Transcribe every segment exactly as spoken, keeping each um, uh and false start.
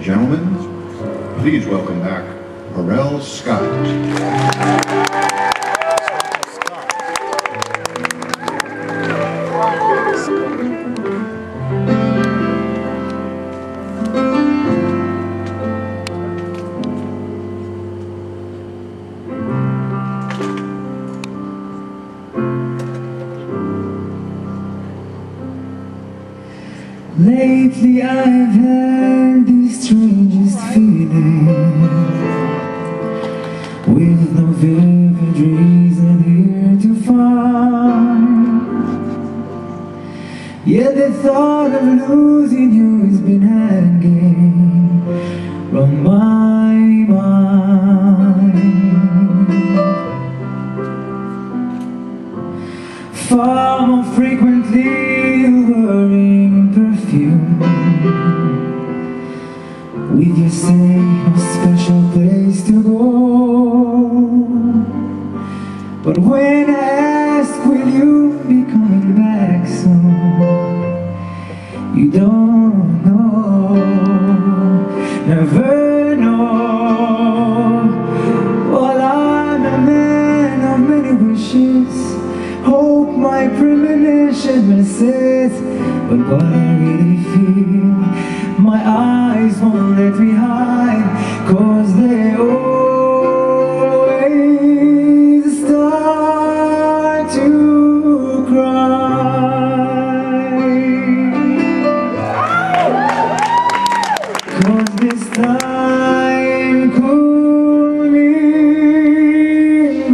and gentlemen, please welcome back Harel Scott. Lately I've had the strangest feeling, with no vivid reason here to find. Yet the thought of losing you has been hanging from my mind. Far more frequently you were in perfume, with you say no special place to go. But when I ask will you be coming back soon, you don't know, never know. Well, I'm a man of many wishes, hope my premonition misses. But what I really feel, my eyes won't let me hide, 'cause they always start to cry. 'Cause this time could mean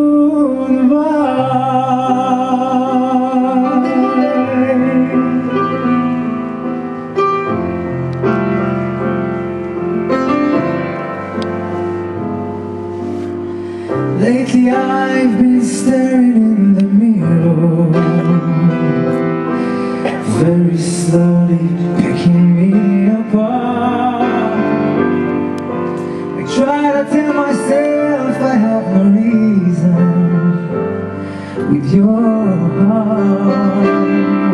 goodbye. Lately I've been staring in the mirror, very slowly picking me apart. I try to tell myself I have no reason with your heart.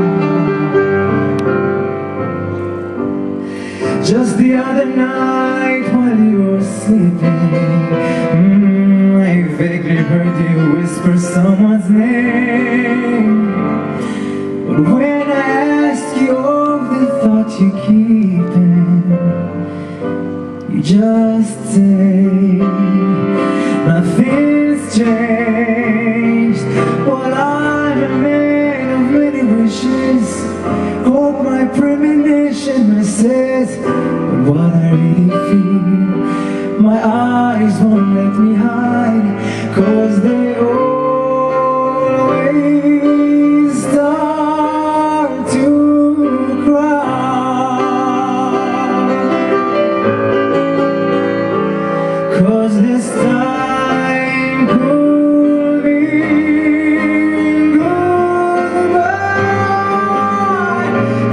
Just the other night while you were sleeping, mm, I vaguely heard you whisper someone's name. But when I asked you of the thought you keeping, you just say nothing's changed. Well, I'm a man of many wishes, hope my premonition misses. But what I really feel, my eyes won't let me hide, 'cause they always start to cry. 'Cause this time could mean goodbye,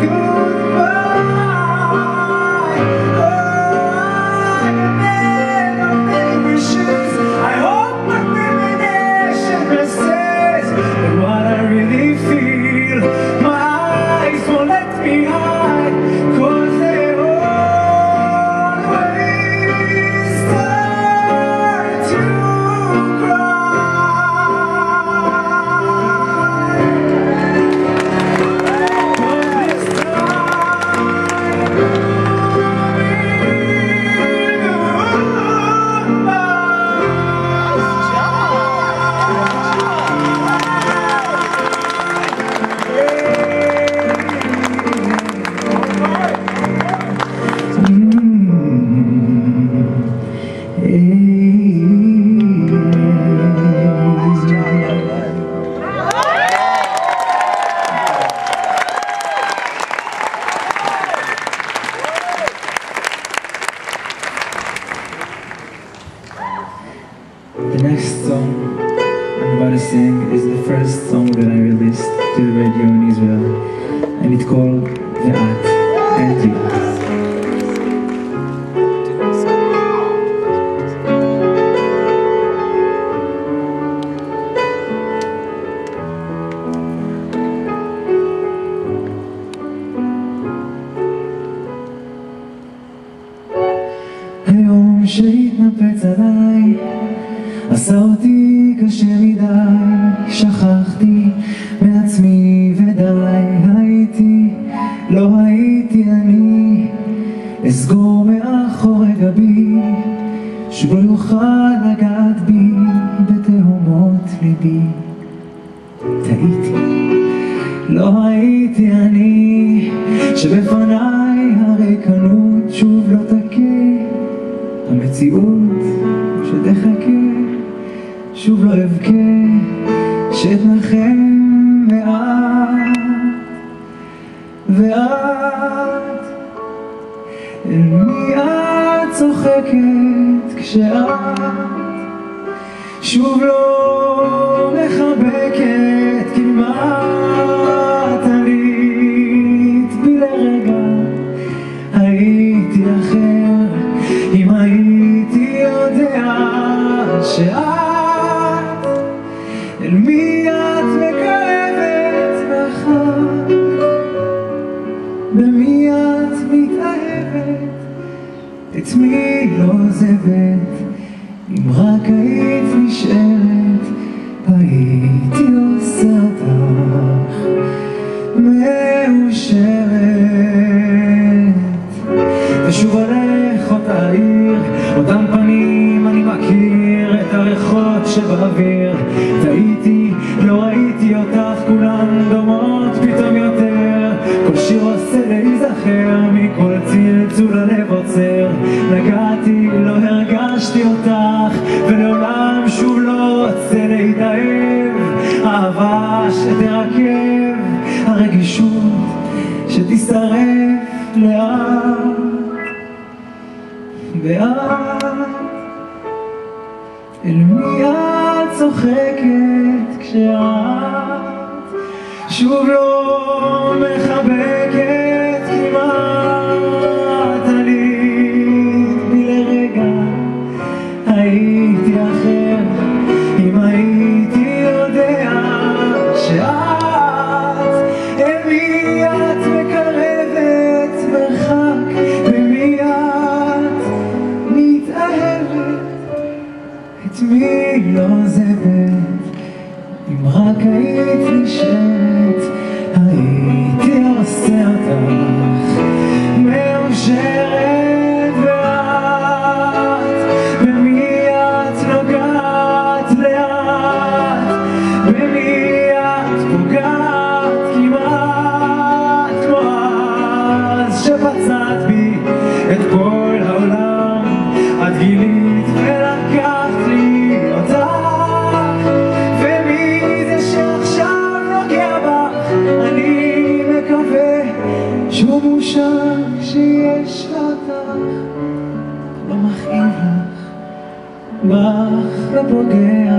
goodbye. I'm a man of many wishes, I hope my premonition misses. But what I really feel, my eyes won't let me hide, 'cause they always start to cry. 'Cause this time could The next song I'm about to sing is the first song that I released to the radio in Israel, and it's called Ve'at and You. שהתנפץ עליי עשה אותי קשה מדי, שכחתי מעצמי ודי. הייתי, לא הייתי אני, אסגור מאחורי גבי, שוב לא יוכל לגעת בי בתהומות ליבי. טעיתי, לא הייתי אני, שבפניי הריקנות שוב לא תכה, המציאות שתחכה שוב לא אבכה, שתנחם ואת, ואת אל מי את צוחקת כשאת שוב לא מחבקת? כמעט עלית בי לרגע, הייתי אחר אם הייתי יודע שאת אל מי את מקרבת מחר, במי את מתאהבת, את מי לא עוזבת. אם רק היית נשארת, הייתי עושה אותך מאושרת. ושוב הולך אותה עיר, אותם פנים אני מכיר, את הריחות שבאוויר. טעיתי, לא ראיתי אותך, כולן דומות פתאום יותר. כל שיר עושה להיזכר, מכל צלצול הלב עוצר. נגעתי, לא הרגשתי אותך, ולעולם שוב לא רוצה להתאהב. אהבה שתרכב, הרגישות שתשרף לאט. ואת אל מי את צוחקת כשאת שוב לא מחבקת? כמעט עלית בי לרגע, הייתי אחר אם הייתי יודע שאת אל מי את מקרבת מרחק, במי את מתאהבת, את מי לא עוזבת. אם רק היית נשארת, הייתי עושה אותך מאושרת. ואת, במי את נוגעת לאט, במי את פוגעת כמעט כמו אז שפצעת בי את כל העולם. את גילית ולקחת לי אותך, ומי זה שעכשיו נוגע בך? אני מקווה שהוא מאושר שיש אותך, לא מכאיב לך, בך ופוגע.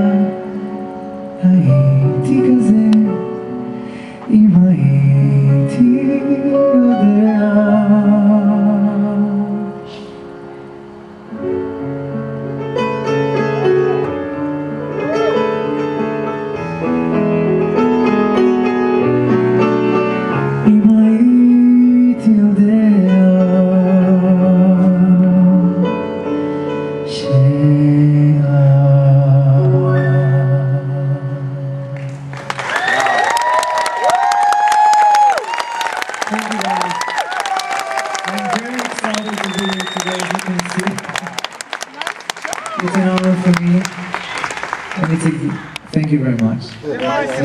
הייתי כזה אם הייתי יודע. Thank you guys. I'm very excited to be here today, as you can see. It's an honor for me, and it's a, thank you very much.